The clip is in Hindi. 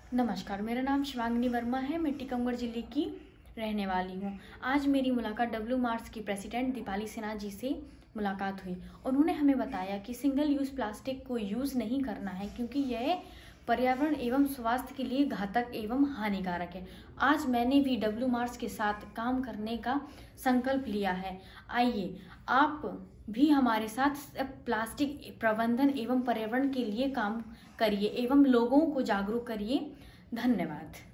नमस्कार, मेरा नाम शिवांगिनी वर्मा है। मैं टीकमगढ़ जिले की रहने वाली हूँ। आज मेरी मुलाकात डब्ल्यू मार्ट्स की प्रेसिडेंट दीपाली सिन्हा जी से मुलाकात हुई। उन्होंने हमें बताया कि सिंगल यूज़ प्लास्टिक को यूज़ नहीं करना है क्योंकि यह पर्यावरण एवं स्वास्थ्य के लिए घातक एवं हानिकारक है। आज मैंने भी डब्ल्यू मार्ट्स के साथ काम करने का संकल्प लिया है। आइए आप भी हमारे साथ प्लास्टिक प्रबंधन एवं पर्यावरण के लिए काम करिए एवं लोगों को जागरूक करिए। धन्यवाद।